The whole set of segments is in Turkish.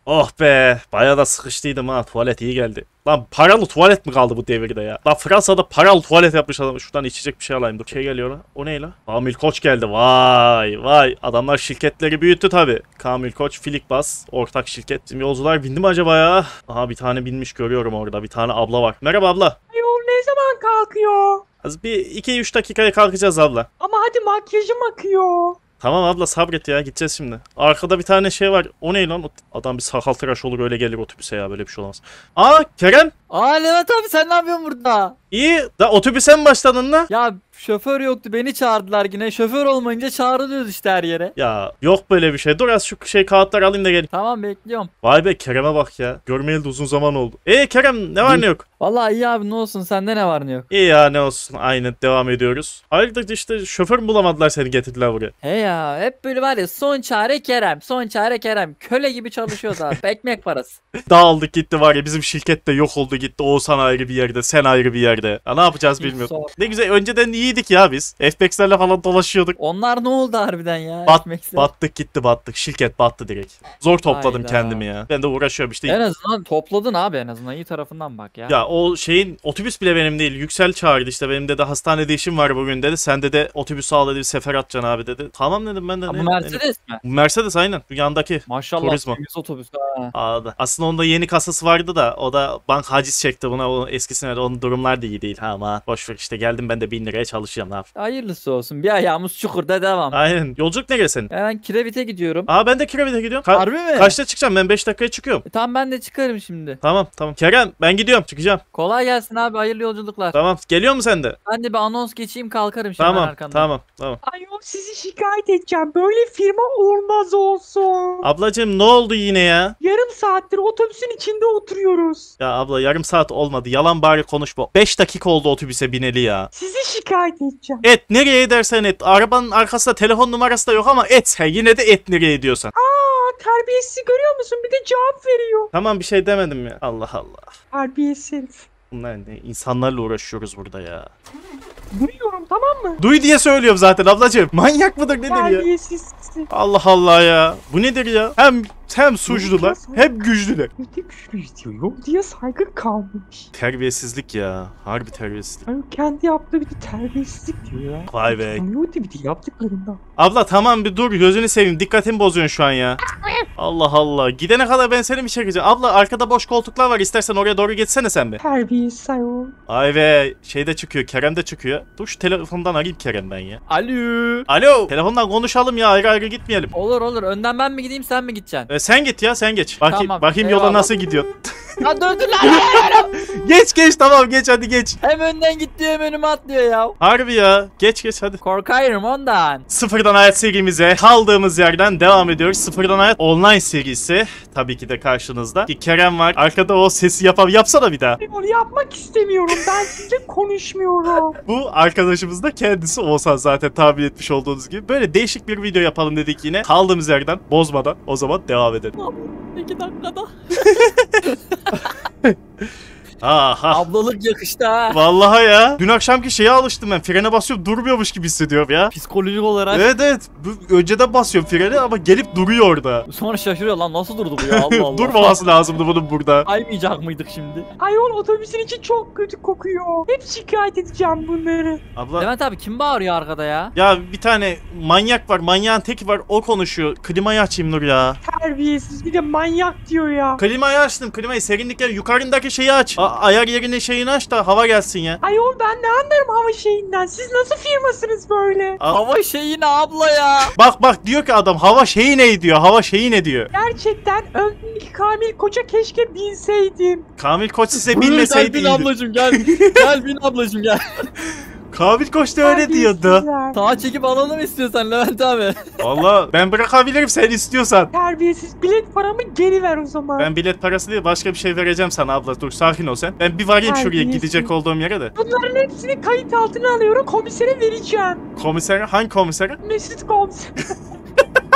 Oh be. Bayağı da sıkıştıydım ha. Tuvalet iyi geldi. Lan paralı tuvalet mi kaldı bu devirde ya? Lan Fransa'da paralı tuvalet yapmış adam. Şuradan içecek bir şey alayım. Dur şey geliyor lan. O ne lan? Kamil Koç geldi. Vay vay. Adamlar şirketleri büyüttü tabi. Kamil Koç, Filikbas. Ortak şirket. Bizim yolcular bindi mi acaba ya? Aha bir tane binmiş görüyorum orada. Bir tane abla var. Merhaba abla. Yol ne zaman kalkıyor? Az bir 2-3 dakikaya kalkacağız abla. Ama hadi makyajım akıyor. Tamam abla sabret ya gideceğiz şimdi. Arkada bir tane şey var. O ne lan? Adam bir sakal tıraş olur öyle gelir otobüse ya böyle bir şey olamaz. Aa Kerem. Aa Levent abi sen ne yapıyorsun burada? İyi. Da otobüse mi başladın lan? Ya şoför yoktu beni çağırdılar yine. Şoför olmayınca çağrılıyoruz işte her yere. Ya yok böyle bir şey. Dur az şu şey kağıtları alayım da gelin. Tamam bekliyorum. Vay be Kerem'e bak ya. Görmeyeli de uzun zaman oldu. Kerem ne var ne yok? Vallahi iyi abi ne olsun sende ne var ne yok. İyi ya ne olsun. Aynen devam ediyoruz. Hayırdır işte şoför mü bulamadılar seni getirdiler buraya? He ya hep böyle var ya son çare Kerem. Son çare Kerem. Köle gibi çalışıyoruz abi. Ekmek parası. Dağıldık gitti var ya bizim şirket de yok oldu gitti. Oğuzhan ayrı bir yerde sen ayrı bir yerde. Ya ne yapacağız bilmiyorum. Ne güzel önceden iyiydik ya biz. FPX'lerle falan dolaşıyorduk. Onlar ne oldu harbiden ya? Battık gitti battık. Şirket battı direkt. Zor topladım Hayda. kendimi ya. Ben de uğraşıyorum işte. En azından topladın abi en azından iyi tarafından bak ya. Ya o şeyin otobüs bile benim değil. Yüksel çağırdı işte benim dedi hastanede işim var bugün dedi. Sen de otobüsü al dedi bir sefer atacaksın abi dedi. Tamam dedim ben de. Bu Mercedes mi? Mercedes aynen. Yandaki. Maşallah Turizmo. temiz otobüs ha. Aslında onda yeni kasası vardı da o da bank haciz çekti buna o eskisine de onun durumlar da iyi değil ha ama boşver işte geldim ben de 1000 liraya çalışıyorum ne yapayım. Hayırlısı olsun bir ayağımız çukurda devam. Aynen yolculuk nereye senin? Ben Kirevit'e gidiyorum. Ben de Kirevit'e gidiyorum. Harbi mi? Kaçta çıkacağım ben 5 dakikaya çıkıyorum. Tamam ben de çıkarım şimdi. Tamam Kerem ben gidiyorum çıkacağım. Kolay gelsin abi hayırlı yolculuklar. Tamam geliyor mu sen de? Ben de bir anons geçeyim kalkarım şimdi Tamam arkandan. tamam. Ayol sizi şikayet edeceğim. Böyle firma olmaz olsun. Ablacığım ne oldu yine ya? Yarım saattir otobüsün içinde oturuyoruz. Ya abla yarım saat olmadı yalan bari konuşma. 5 dakika oldu otobüse bineli ya. Sizi şikayet edeceğim. Et nereye edersen et. Arabanın arkasında telefon numarası da yok ama et. Yine de et nereye ediyorsan. Terbiyesiz görüyor musun? Bir de cevap veriyor. Tamam bir şey demedim ya. Allah Allah. Terbiyesiz. Bunlar ne? İnsanlarla uğraşıyoruz burada ya. Duyuyorum tamam mı? Duy diye söylüyorum zaten ablacığım. Manyak mıdır nedir ya? Terbiyesiz. Allah Allah ya. Bu nedir ya? Hem suçlular hem güçlüler. Bir de küfür diyor. Yok diye saygı kalmamış. Terbiyesizlik ya. Harbi terbiyesizlik. Ayol kendi yaptığı bir de terbiyesizlik diyor ya. Vay be. Tanıyordu bir de yaptıklarından. Abla tamam bir dur gözünü seveyim. Dikkatimi bozuyorsun şu an ya. Allah Allah. Gidene kadar ben seni mi çekeceğim? Abla arkada boş koltuklar var. İstersen oraya doğru geçsene sen bir. Terbiyesiz ayol. Ay be. Şey de çıkıyor. Kerem de çıkıyor. Dur şu telefondan arayayım Kerem ben ya. Alo. Alo. Telefondan konuşalım ya. Ayrı ayrı gitmeyelim. Olur önden ben mi gideyim sen mi gideceksin? Sen git ya sen geç. Tamam, Bakayım yola eyvallah. nasıl gidiyor. Ya döndür lan. Geç tamam geç hadi geç. Hem önden gitti hem önüme atlıyor ya. Harbi ya. Geç hadi. Korkarım ondan. Sıfırdan Hayat serimize kaldığımız yerden devam ediyoruz. Sıfırdan Hayat online serisi tabii ki de karşınızda. Ki Kerem var. Arkada o sesi yapsana bir daha. Onu yapmak istemiyorum. Ben sizinle konuşmuyorum. Bu arkadaşımız da kendisi Oğuzhan zaten tahmin etmiş olduğunuz gibi. Böyle değişik bir video yapalım dedik yine. Kaldığımız yerden bozmadan o zaman devam edelim. 2 dakikada. Aha. Ablalık yakıştı ha. Vallahi ya. Dün akşamki şeye alıştım ben. Frene basıyorum durmuyormuş gibi hissediyorum ya. Psikolojik olarak. Evet. Önceden basıyorum freni ama gelip duruyor orada. Sonra şaşırıyor lan nasıl durdu bu ya Allah Allah. Durmaması lazımdı bunun burada. Kaymayacak mıydık şimdi? Ayol otobüsün içi çok kötü kokuyor. Hep şikayet edeceğim bunları. Abla. Levent abi kim bağırıyor arkada ya? Ya bir tane manyak var. Manyağın teki var. O konuşuyor. Klimayı açayım Nur ya. Terbiyesiz bir de manyak diyor ya. Klimayı açtım. Klimayı serinlikler yukarındaki şeyi aç. Ayar yerine şeyini aç da hava gelsin ya. Ayol ben ne anlarım hava şeyinden. Siz nasıl firmasınız böyle? Hava şeyi ne abla ya? Bak diyor ki adam hava şeyi ne diyor. Hava şeyi ne diyor. Gerçekten öndeki Kamil Koç'a keşke binseydim. Kamil Koç size Buyur, bilmeseydi bin iyiydi. ablacım gel. Gel bin ablacım gel. Kamil Koç da öyle diyordu. Terbiyesizler. Sağa çekip alalım istiyorsan Levent abi. Valla ben bırakabilirim sen istiyorsan. Terbiyesiz bilet paramı geri ver o zaman. Ben bilet parası değil başka bir şey vereceğim sana abla. Dur sakin ol sen. Ben bir varayım şuraya Terbiyesiz. gidecek olduğum yere de. Bunların hepsini kayıt altına alıyorum komisere vereceğim. Komiser hangi komiser? Mesut komiser.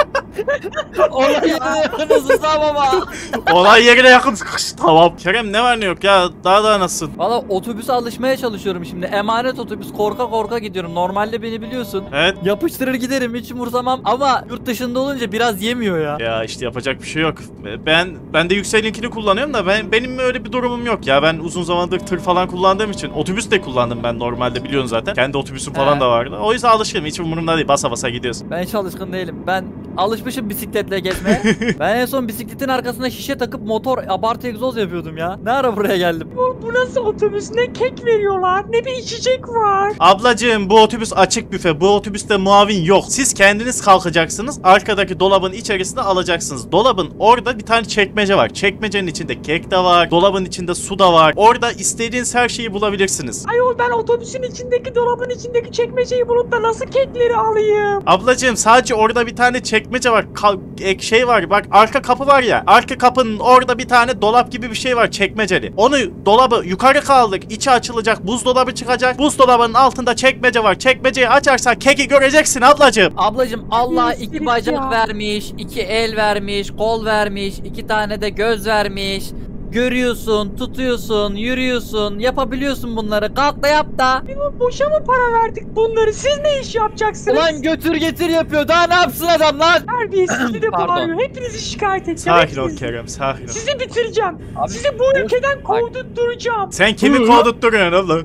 Olay yerine yakınız Rıza baba. Olay yerine yakın. Tamam. Kerem ne var ne yok ya, daha nasılsın? Valla otobüse alışmaya çalışıyorum şimdi. Emanet otobüs, korka korka gidiyorum. Normalde beni biliyorsun. Evet. Yapıştırır giderim, hiç umursamam ama yurt dışında olunca biraz yemiyor ya. Ya işte yapacak bir şey yok. Ben de Yüksel'inkini kullanıyorum da benim öyle bir durumum yok ya. Ben uzun zamandır tır falan kullandığım için otobüs de kullandım ben normalde, biliyorsun zaten. Kendi otobüsüm falan da vardı. O yüzden alışkınım. Hiç umurumda değil. Basa basa gidiyorsun. Ben hiç alışkın değilim. Ben alışmışım bisikletle gezmeye. Ben en son bisikletin arkasına şişe takıp motor abartı egzoz yapıyordum ya. Ne ara buraya geldim? Bu nasıl otobüs? Ne kek veriyorlar ne bir içecek var. Ablacığım bu otobüs açık büfe. Bu otobüste muavin yok. Siz kendiniz kalkacaksınız. Arkadaki dolabın içerisinde alacaksınız. Dolabın orada bir tane çekmece var. Çekmecenin içinde kek de var. Dolabın içinde su da var. Orada istediğiniz her şeyi bulabilirsiniz. Ayol ben otobüsün içindeki dolabın içindeki çekmeceyi bulup da nasıl kekleri alayım? Ablacığım sadece orada bir tane çekmece var. Şey var. Bak arka kapı var ya. Arka kapının orada bir tane dolap gibi bir şey var, çekmeceli. Onu dolabı yukarı kaldık. İçi açılacak. Buzdolabı çıkacak. Buzdolabının altında çekmece var. Çekmeceyi açarsan keki göreceksin ablacığım. Ablacım Allah iki Birisi bacak ya. vermiş, iki el vermiş, kol vermiş, iki tane de göz vermiş. Görüyorsun, tutuyorsun, yürüyorsun, yapabiliyorsun bunları. Kalk da yap da. Boşa mı para verdik bunları? Siz ne iş yapacaksınız? Ulan götür getir yapıyor. Daha ne yapsın adam lan? Terbiyesiz de Pardon. bağırıyor. Hepinizi şikayet edeceğim. Sakin ol hepinizi. Kerem, sakin ol. Sizi bitireceğim. Abi, Sizi bu ülkeden kovdurtturacağım. Sen kimi kovdurtturuyorsun abla?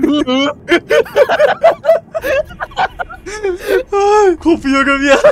Ay, kopuyorum ya.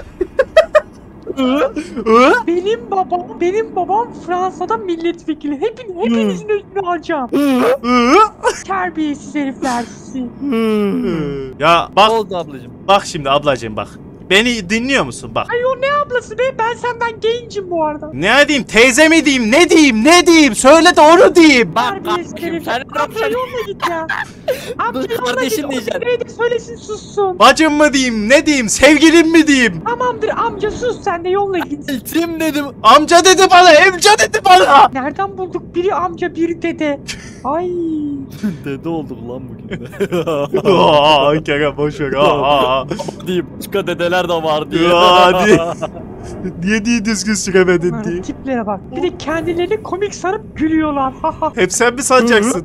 Benim babam Fransa'da milletvekili. Hepinizin üstüne alacağım. Terbiyesiz herifler sizi. Ya Ne bak, oldu ablacım? bak şimdi ablacığım bak. Beni dinliyor musun bak. Ay o ne ablası be? Ben senden gencim bu arada. Ne diyeyim, teyze mi diyeyim, ne diyeyim, ne diyeyim, söyle de onu diyeyim. Bak Terbiyesiz kardeşim herifler. sen Amca yoluna git ya. Amca Dur, yoluna kardeşim git. diyeceksin. O de söylesin sussun. Bacım mı diyeyim, ne diyeyim, sevgilim mi diyeyim? Tamamdır amca sus sen de yoluna git. Eltim dedim. Amca dedi bana, amca dedi bana. Nereden bulduk? Biri amca biri dede. Ay. Dede olduk lan bugün de. Aa, Kerem boşver. Diyeyim başka dedeler de var diye. Hadi. Niye düzgün süremedin diye. Bunların tiplere bak. Bir de kendilerini komik sanıp gülüyorlar. Hep sen mi sanacaksın?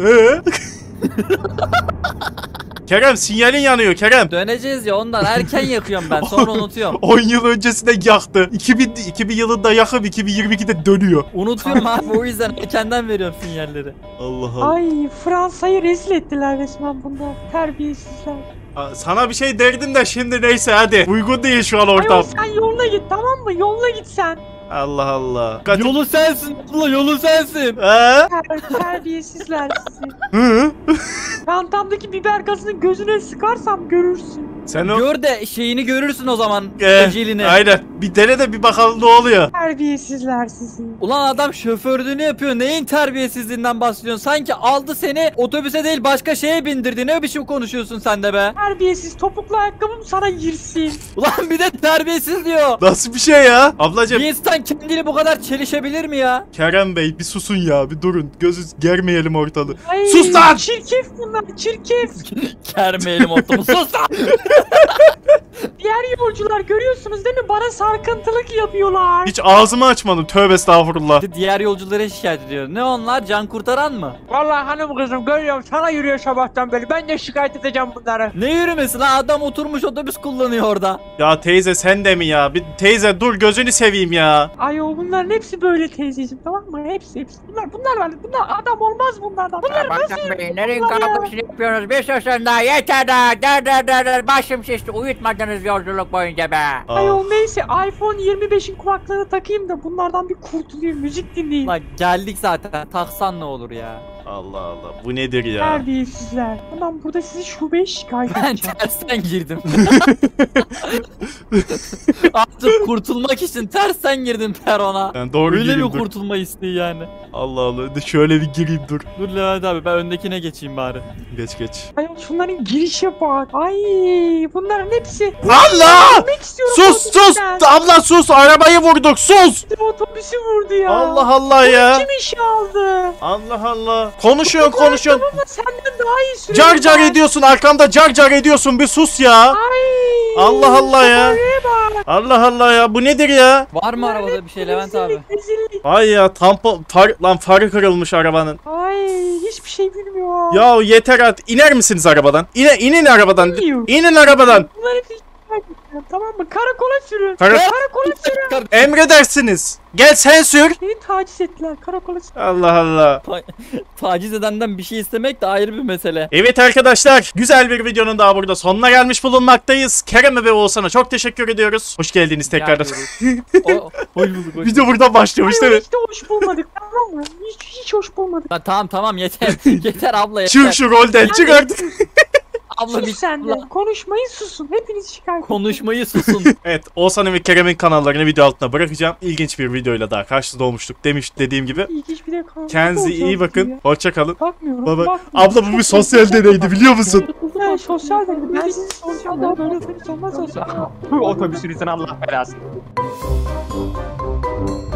Kerem sinyalin yanıyor Kerem. Döneceğiz ya ondan erken yakıyorum ben sonra unutuyorum. 10 yıl öncesinde yaktı. 2000 yılında yakıp 2022'de dönüyor. Unutuyorum abi o yüzden erkenden veriyorum sinyalleri. Allah Allah. Ay Fransa'yı rezil ettiler resmen bunlar. Terbiyesizler. Sana bir şey derdim de şimdi neyse hadi. Uygun değil şu an Ayol ortam. sen yoluna git tamam mı? Yoluna git sen. Allah Allah. Yolu sensin abla yolu sensin. Terbiyesizler sizi. Hı? Çantamdaki biber gazını gözüne sıkarsam görürsün. Sen o... Gör de şeyini görürsün o zaman ecelini. Aynen. Bir dene de bir bakalım ne oluyor. Terbiyesizler sizi. Ulan adam şoförlüğünü yapıyor. Neyin terbiyesizliğinden bahsediyorsun? Sanki aldı seni otobüse değil başka şeye bindirdi. Ne biçim konuşuyorsun sen de be? Terbiyesiz topuklu ayakkabım sana girsin. Ulan bir de terbiyesiz diyor. Nasıl bir şey ya? Ablacığım. Bir insan kendini bu kadar çelişebilir mi ya? Kerem Bey bir susun ya, bir durun. Gözü germeyelim ortalığı. Ay, Sus lan! Çirkef bunlar çirkef. Kermeyelim ortamı. Sus lan! Diğer yolcular görüyorsunuz değil mi? Bana sarkıntılık yapıyorlar. Hiç ağzımı açmadım. Tövbe estağfurullah. Diğer yolculara şikayet ediyor. Ne onlar? Can kurtaran mı? Vallahi hanım kızım görüyorum sana yürüyor sabahtan beri. Ben de şikayet edeceğim bunları. Ne yürümesi lan? Adam oturmuş otobüs kullanıyor orada. Ya teyze sen de mi ya? Bir teyze dur gözünü seveyim ya. Ay o bunların hepsi böyle teyzeciğim tamam mı? Hepsi. Bunlar adam olmaz bunlardan. Bunlar Başkan Bey, nereyin kahvaltısını yapıyorsunuz? Bir susun daha yeter daha. Der. Başım şişti. Uyutmadınız yolculuk boyunca be. Ayol neyse iPhone 25'in kulaklığını takayım da bunlardan bir kurtulayım müzik dinleyeyim. Lan geldik zaten. Taksan ne olur ya? Allah Allah, bu nedir ya? Terbiyesizler. Hemen burada sizi şubeye şikayet Ben edeceğim. tersten girdim. Artık kurtulmak için tersten girdim perona. Ben doğru Öyle gireyim bir dur. kurtulma isteği yani. Allah Allah, şöyle bir gireyim dur. Dur Levent abi ben öndekine geçeyim bari. Geç. Ayol şunların girişe bak. Ay bunların hepsi. Allah! Gitmek istiyorum Sus! otobüsten. Abla sus! Arabayı vurduk, sus! Otobüsü vurdu ya. Allah Allah ya! Kim işe aldı? Allah Allah! Konuşuyorsun. Ama senden daha iyi sürüyor. Car ediyorsun, arkamda car ediyorsun, bir sus ya! Ay. Allah Allah ya. Allah Allah ya. Bu nedir ya? Var mı arabada bir şey Levent abi? Rezillik. Ay ya tampon lan farı kırılmış arabanın. Ay hiçbir şey bilmiyor. Ya yeter artık. İner misiniz arabadan? İnin arabadan. Bilmiyor. İnin arabadan. Bunlar hepsi şikayet edeceğim, tamam mı? Karakola sürün. Karakola sürün. Emredersiniz. Gel sen sür. Beni taciz ettiler. Karakola sürün. Allah Allah. Taciz edenden bir şey istemek de ayrı bir mesele. Evet arkadaşlar, güzel bir videonun daha burada sonuna gelmiş bulunmaktayız. Kerem'e ve Oğuzhan'a çok teşekkür ediyoruz. Hoş geldiniz tekrardan. Hoş bulduk. Video buradan başlıyormuş değil mi? Hiç de hoş bulmadık, tamam mı? Hiç hoş bulmadık. Tamam yeter. Yeter abla yeter. Çık şu rolden çık artık. Abla bir Sus sen de. abla. Konuşmayı susun. Hepiniz şikayet edin. Konuşmayı susun. Evet, Oğuzhan'ın ve Kerem'in kanallarını video altına bırakacağım. İlginç bir videoyla daha karşınızda olmuştuk dediğim gibi. İlginç bir de kaldı. Kendinize iyi bakın. Hoşça kalın. Bakmıyorum. Baba. Bak. Abla bu bir sosyal deneydi biliyor musun? Evet, sosyal deneyim. Ben sizi soracağım. Ben böyle otobüs olmaz olsa. Otobüsünüzün Allah belasını.